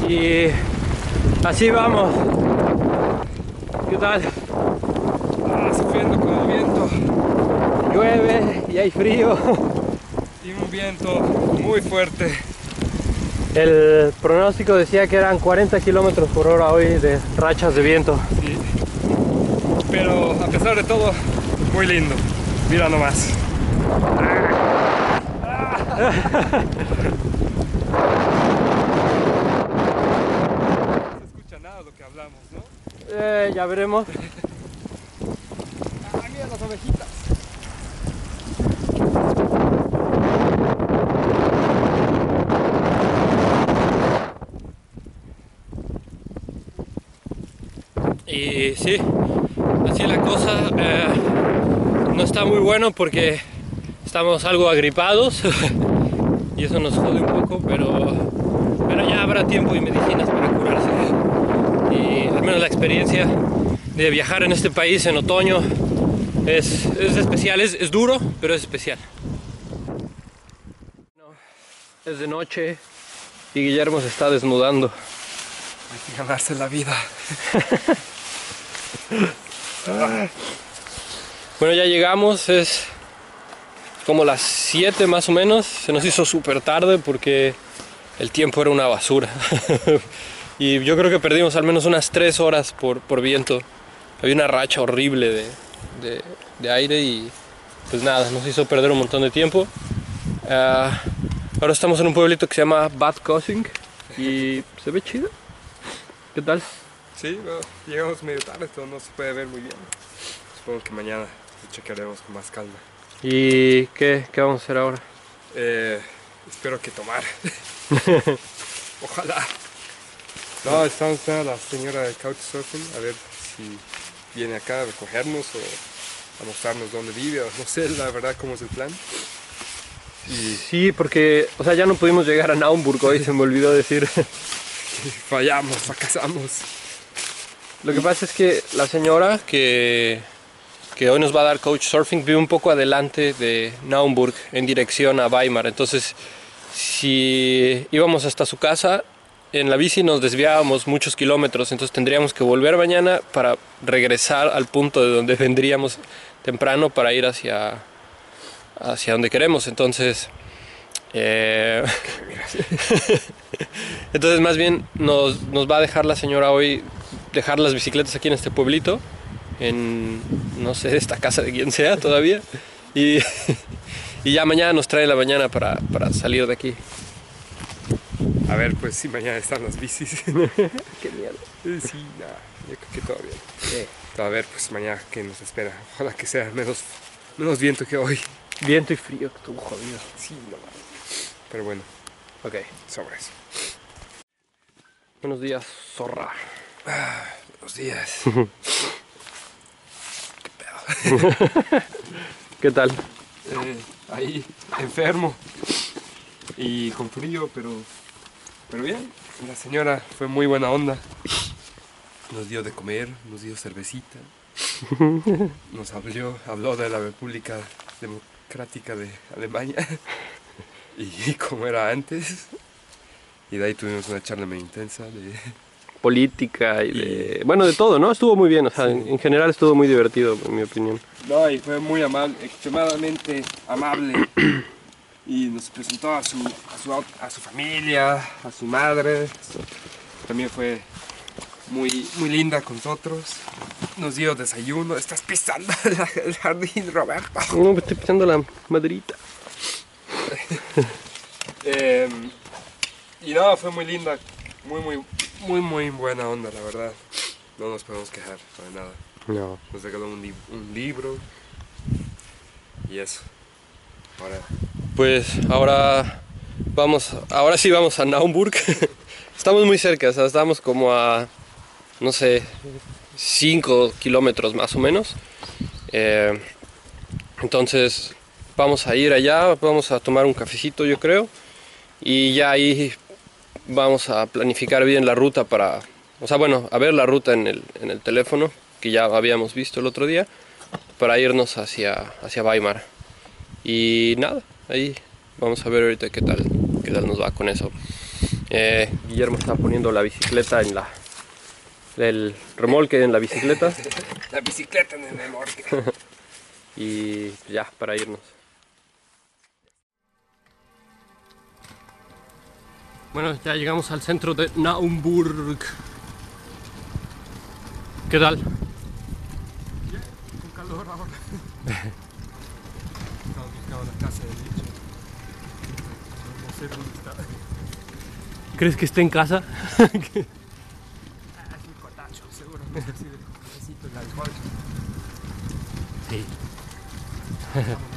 Y así vamos. ¿Qué tal? Sufriendo con el viento. Llueve y hay frío. Y un viento muy fuerte. El pronóstico decía que eran 40 kilómetros por hora hoy de rachas de viento. Sí. Pero a pesar de todo, muy lindo. Mira nomás. No se escucha nada de lo que hablamos, ¿no? Ya veremos. Mira las ovejitas. Y sí, así la cosa. No está muy bueno porque estamos algo agripados y eso nos jode un poco, pero ya habrá tiempo y medicinas para curarse. Y al menos la experiencia de viajar en este país en otoño es especial, es duro, pero es especial. Es de noche y Guillermo se está desnudando. Hay que ganarse la vida. Bueno, ya llegamos, es como las 7 más o menos. Se nos hizo súper tarde porque el tiempo era una basura. Y yo creo que perdimos al menos unas 3 horas por viento. Había una racha horrible de aire y pues nada, nos hizo perder un montón de tiempo. Ahora estamos en un pueblito que se llama Bad Kösing y se ve chido. ¿Qué tal? Sí, bueno, llegamos medio tarde, todo no se puede ver muy bien. Supongo que mañana lo chequearemos con más calma. ¿Y qué vamos a hacer ahora? Espero que tomar. Ojalá. No, estamos esperando a la señora de Couchsurfing a ver si viene acá a recogernos o a mostrarnos dónde vive, o no sé la verdad cómo es el plan. Sí, porque o sea, ya no pudimos llegar a Naumburg hoy, se me olvidó decir. Fallamos, fracasamos. Lo que pasa es que la señora que hoy nos va a dar Couchsurfing vive un poco adelante de Naumburg en dirección a Weimar. Entonces, si íbamos hasta su casa, en la bici nos desviábamos muchos kilómetros. Entonces tendríamos que volver mañana para regresar al punto de donde vendríamos temprano para ir hacia donde queremos. Entonces, entonces más bien nos va a dejar la señora hoy dejar las bicicletas aquí en este pueblito, en no sé, esta casa de quien sea todavía, y ya mañana nos trae la mañana para salir de aquí. A ver, pues si mañana están las bicis. Qué miedo. Sí, nada, yo creo que todavía. A ver, pues mañana qué nos espera. Ojalá que sea menos viento que hoy. Viento y frío, que estuvo jodido. Sí, no. Pero bueno, Ok. sobre eso. Buenos días, zorra. Buenos días. ¿Qué tal? Ahí, enfermo y con frío, pero bien. La señora fue muy buena onda. Nos dio de comer, nos dio cervecita. Nos habló de la República Democrática de Alemania y cómo era antes. Y de ahí tuvimos una charla muy intensa de Política y bueno, de todo, ¿no? Estuvo muy bien, o sea, Sí. en general estuvo muy divertido, en mi opinión. No, y fue muy amable, extremadamente amable. Y nos presentó a su familia, a su madre. También fue muy linda con nosotros. Nos dio desayuno. Estás pisando el jardín, Roberto. No, me estoy pisando la maderita. Y no, fue muy linda. Muy buena onda, la verdad. No nos podemos quejar de nada. No. Nos regaló un libro. Y eso. Ahora. Pues ahora sí vamos a Naumburg. Estamos muy cerca, o sea, estamos como a, no sé, 5 kilómetros más o menos. Entonces vamos a ir allá, vamos a tomar un cafecito yo creo. Y ya ahí vamos a planificar bien la ruta para, o sea, bueno, a ver la ruta en el teléfono, que ya habíamos visto el otro día, para irnos hacia Weimar. Y nada, ahí vamos a ver ahorita qué tal nos va con eso. Guillermo está poniendo la bicicleta en el remolque en la bicicleta. La bicicleta en el remolque. Y ya, para irnos. Bueno, ya llegamos al centro de Naumburg. ¿Qué tal? Bien, con calor ahora. Estamos buscando la casa del bicho. No sé dónde está. ¿Crees que esté en casa? Es un cotacho, seguramente así de necesito el alcohol. Sí.